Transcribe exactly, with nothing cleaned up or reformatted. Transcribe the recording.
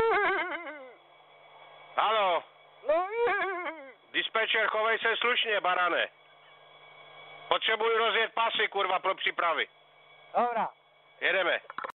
Haló, No, dispečer, chovej se slušně, barane. Potřebuji rozjet pasy, kurva, pro přípravy. dobra. Jedeme.